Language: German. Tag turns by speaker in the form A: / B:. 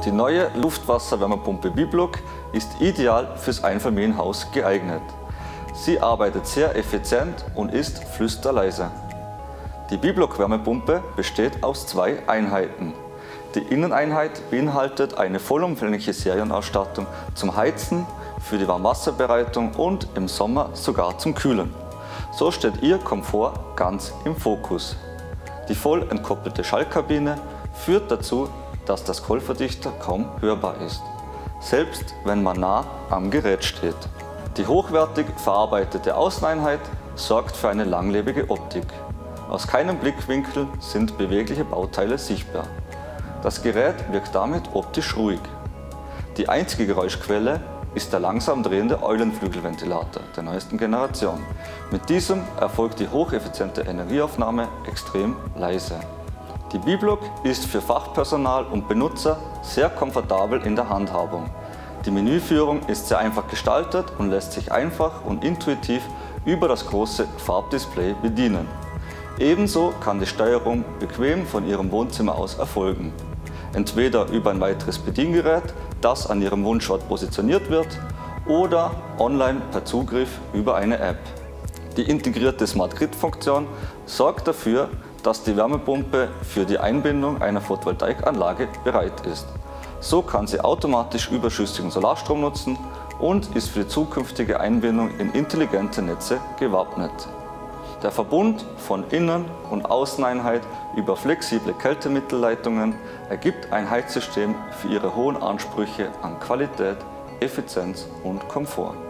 A: Die neue Luftwasser-Wärmepumpe Biblock ist ideal fürs Einfamilienhaus geeignet. Sie arbeitet sehr effizient und ist flüsterleise. Die Biblock-Wärmepumpe besteht aus zwei Einheiten. Die Inneneinheit beinhaltet eine vollumfängliche Serienausstattung zum Heizen, für die Warmwasserbereitung und im Sommer sogar zum Kühlen. So steht Ihr Komfort ganz im Fokus. Die voll entkoppelte Schaltkabine führt dazu, dass das Callverdichter kaum hörbar ist, selbst wenn man nah am Gerät steht. Die hochwertig verarbeitete Außeneinheit sorgt für eine langlebige Optik. Aus keinem Blickwinkel sind bewegliche Bauteile sichtbar. Das Gerät wirkt damit optisch ruhig. Die einzige Geräuschquelle ist der langsam drehende Eulenflügelventilator der neuesten Generation. Mit diesem erfolgt die hocheffiziente Energieaufnahme extrem leise. Die Biblock ist für Fachpersonal und Benutzer sehr komfortabel in der Handhabung. Die Menüführung ist sehr einfach gestaltet und lässt sich einfach und intuitiv über das große Farbdisplay bedienen. Ebenso kann die Steuerung bequem von Ihrem Wohnzimmer aus erfolgen. Entweder über ein weiteres Bediengerät, das an Ihrem Wunschort positioniert wird, oder online per Zugriff über eine App. Die integrierte Smart Grid-Funktion sorgt dafür, dass die Wärmepumpe für die Einbindung einer Photovoltaikanlage bereit ist. So kann sie automatisch überschüssigen Solarstrom nutzen und ist für die zukünftige Einbindung in intelligente Netze gewappnet. Der Verbund von Innen- und Außeneinheit über flexible Kältemittelleitungen ergibt ein Heizsystem für Ihre hohen Ansprüche an Qualität, Effizienz und Komfort.